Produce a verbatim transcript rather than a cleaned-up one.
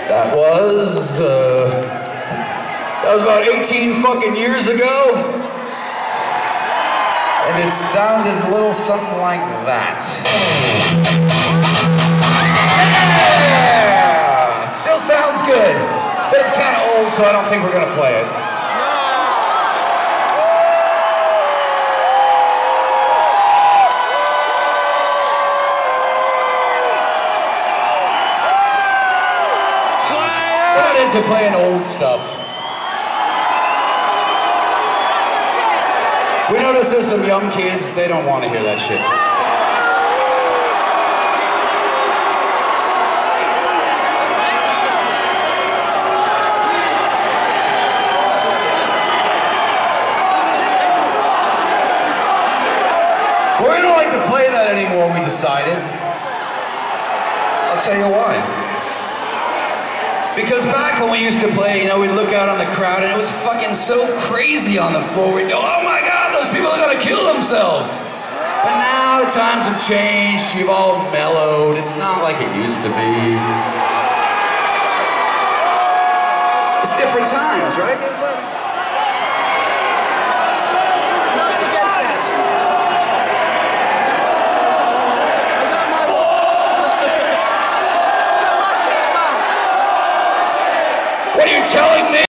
That was, uh, that was about eighteen fucking years ago. And it sounded a little something like that. Yeah! Still sounds good, but it's kind of old, so I don't think we're gonna play it. Into playing old stuff. We notice there's some young kids, they don't want to hear that shit. Well, we don't like to play that anymore, we decided. I'll tell you why. Because back when we used to play, you know, we'd look out on the crowd and it was fucking so crazy on the floor. We'd go, oh my God, those people are gonna kill themselves. But now times have changed, you've all mellowed. It's not like it used to be. It's different times, right? What are you telling me?